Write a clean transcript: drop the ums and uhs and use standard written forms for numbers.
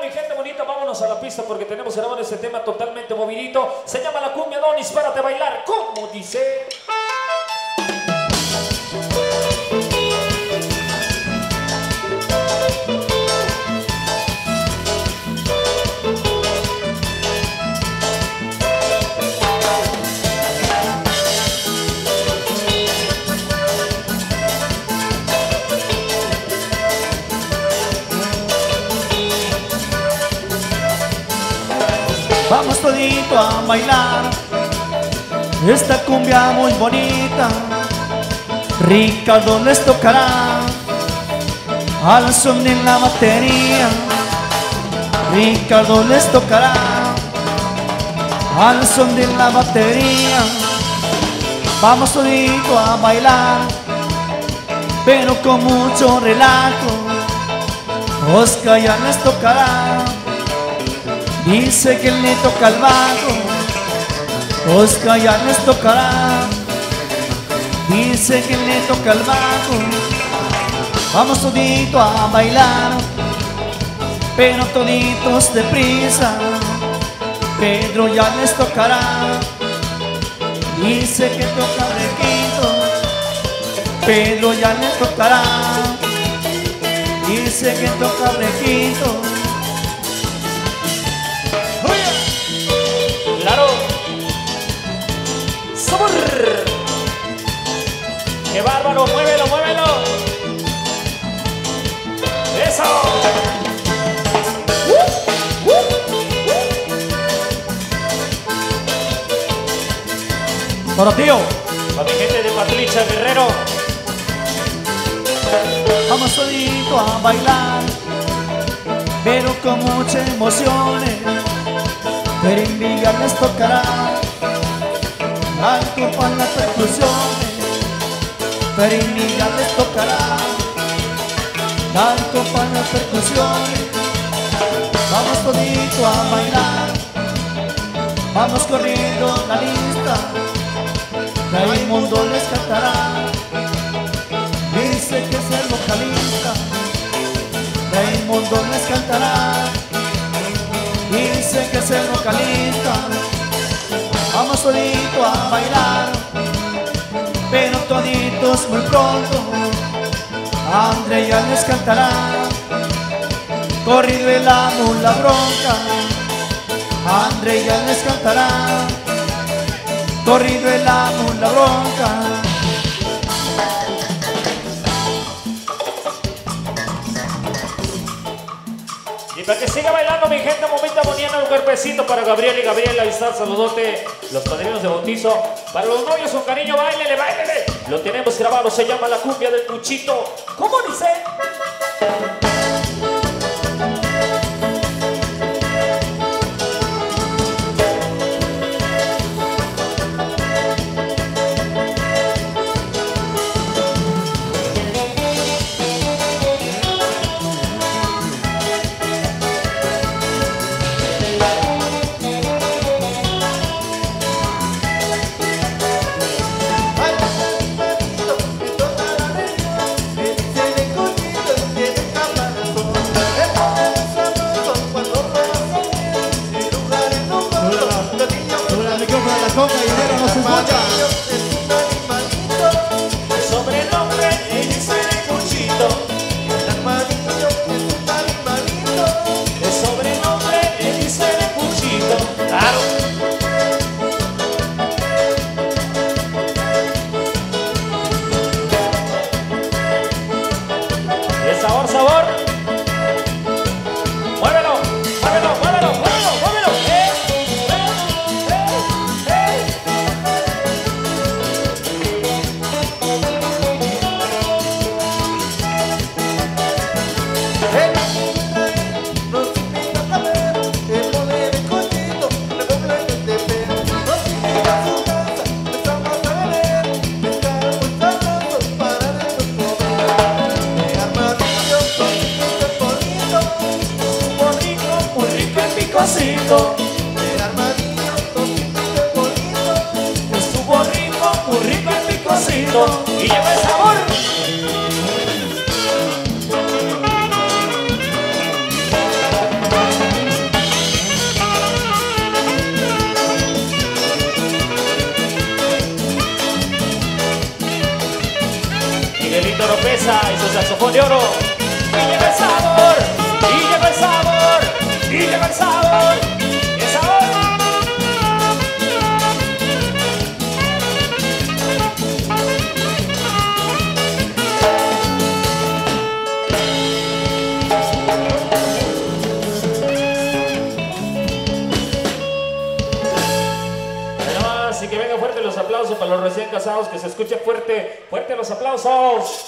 mi gente bonita, vámonos a la pista porque tenemos grabado este tema totalmente movidito. Se llama La Cumbia Donis, párate a bailar, como dice. Vamos todito a bailar esta cumbia muy bonita. Ricardo les tocará al son de la batería. Ricardo les tocará al son de la batería. Vamos todito a bailar, pero con mucho relajo. Oscar ya les tocará, dice que le toca el bajo. Oscar ya les tocará, dice que le toca el bajo. Vamos todito a bailar, pero toditos deprisa. Pedro ya les tocará, dice que toca requito. Pedro ya les tocará, dice que toca requito. Claro. ¡Sabor! ¡Qué bárbaro! ¡Muévelo, muévelo! ¡Eso! Para tío, Para mi gente de Patricia Guerrero. vamos todito a bailar, pero con muchas emociones. Berinviga les tocará, alto para las percusiones. Berinviga les tocará, alto para las percusiones. Vamos todito a bailar, vamos corriendo la lista. Raimundo les cantará, dice que es el vocalista. Raimundo les cantará, dice que es el vocalista. Vamos todito a bailar, pero toditos muy pronto. André ya les cantará, corrido el amo la bronca. André ya les cantará, corrido el amo la bronca. Y para que siga bailando mi gente, momento bonito, un cuerpecito para Gabriel y Gabriela. Ahí está el saludote, los padrinos de bautizo. Para los novios, un cariño, báilele, báilele. Lo tenemos grabado, se llama La Cumbia del Cuchito. ¿Cómo dice? Coca y dinero no se escucha. El sobrenombre le dicen el Cuchito. El sobrenombre le dicen el Cuchito. Claro. El sabor, sabor. Muévelo, muévelo, muévelo, muévelo, muévelo. El armadillo, bonito, estuvo rico, muy rico el picocito y lleva el sabor. Oropesa y su saxofón de oro. Y llega el sabor, y llega el sabor, y llega el sabor. ¡El sabor! Así que vengan fuertes los aplausos para los recién casados, que se escuchen fuerte, fuerte los aplausos.